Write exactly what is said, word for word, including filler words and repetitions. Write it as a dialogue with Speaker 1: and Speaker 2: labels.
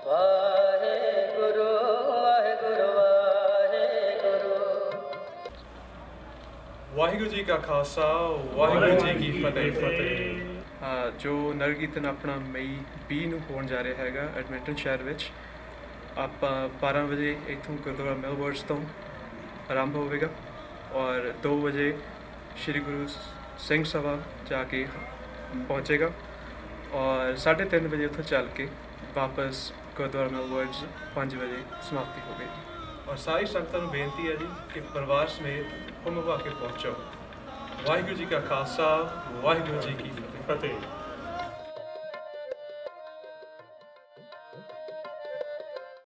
Speaker 1: ਵਾਹਿਗੁਰੂ ਵਾਹਿਗੁਰੂ ਵਾਹਿਗੁਰੂ।
Speaker 2: ਵਾਹਿਗੁਰੂ ਜੀ ਕਾ ਖਾਲਸਾ ਵਾਹਿਗੁਰੂ ਜੀ ਕੀ ਫਤਿਹ ਫਤਿਹ। ਜੋ ਨਗਰ ਕੀਰਤਨ ਆਪਣਾ ਮਈ ਵੀਹ ਨੂੰ ਹੋਣ ਜਾ ਰਿਹਾ ਹੈਗਾ ਐਡਮਿੰਟਨ ਸ਼ਹਿਰ ਵਿੱਚ। ਆਪਾਂ ਬਾਰਾਂ ਵਜੇ ਇੱਥੋਂ ਗੁਰਦੁਆਰਾ ਮਿਲਵਰਡਸ ਤੋਂ ਆਰੰਭ ਹੋਵੇਗਾ ਔਰ ਦੋ ਵਜੇ ਸ਼੍ਰੀ ਗੁਰੂ ਸਿੰਘ ਸਭਾ ਜਾ ਕੇ ਪਹੁੰਚੇਗਾ ਔਰ ਸਾਢੇ ਤਿੰਨ ਵਜੇ ਉੱਥੋਂ ਚੱਲ ਕੇ ਵਾਪਸ ਗੁਰਦੁਆਰਾ ਮਿਲਵਰਡਸ ਪੰਜ ਵਜੇ ਸਮਾਪਤੀ ਹੋਵੇਗੀ। ਔਰ ਸਾਰੀ ਸੰਗਤਾਂ ਨੂੰ ਬੇਨਤੀ ਹੈ ਜੀ ਕਿ ਪਰਿਵਾਰ ਸਮੇਤ ਹੁਮ ਭਾ ਕੇ ਪਹੁੰਚੋ। ਵਾਹਿਗੁਰੂ ਜੀ ਕਾ ਖਾਲਸਾ ਵਾਹਿਗੁਰੂ ਜੀ ਕੀ ਫਤਿਹ।